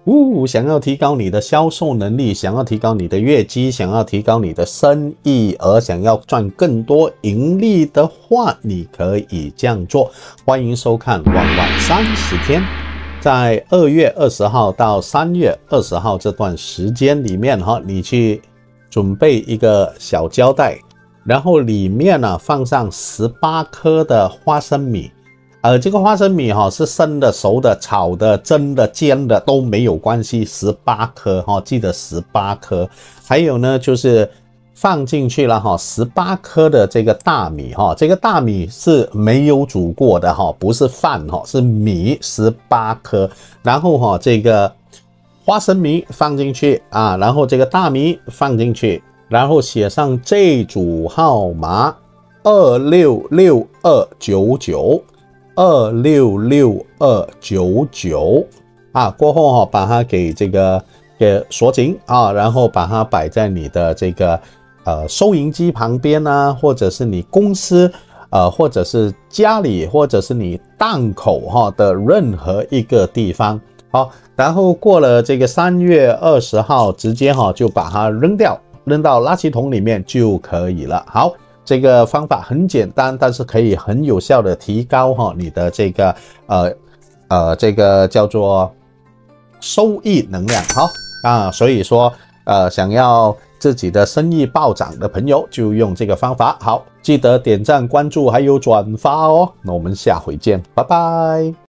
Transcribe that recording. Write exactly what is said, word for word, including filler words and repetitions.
呜，想要提高你的销售能力，想要提高你的业绩，想要提高你的生意额，想要赚更多盈利的话，你可以这样做。欢迎收看《玩玩三十天》。在二月二十号到三月二十号这段时间里面，哈，你去准备一个小胶带，然后里面呢放上十八颗的花生米。呃，这个花生米哈是生的、熟的、炒的、蒸的、煎的都没有关系，十八颗哈，记得十八颗。还有呢，就是放进去了哈，十八颗的这个大米哈，这个大米是没有煮过的哈，不是饭哈，是米十八颗。然后哈，这个花生米放进去啊，然后这个大米放进去，然后写上这组号码二六六二九九。二六六二九九啊，过后哈、哦，把它给这个给锁紧啊，然后把它摆在你的这个呃收银机旁边啊，或者是你公司呃，或者是家里，或者是你档口哈的任何一个地方。好，然后过了这个三月二十号，直接哈就把它扔掉，扔到垃圾桶里面就可以了。好。这个方法很简单，但是可以很有效的提高哈你的这个呃呃这个叫做收益能量。好啊，所以说呃想要自己的生意暴涨的朋友就用这个方法。好，记得点赞、关注还有转发哦。那我们下回见，拜拜。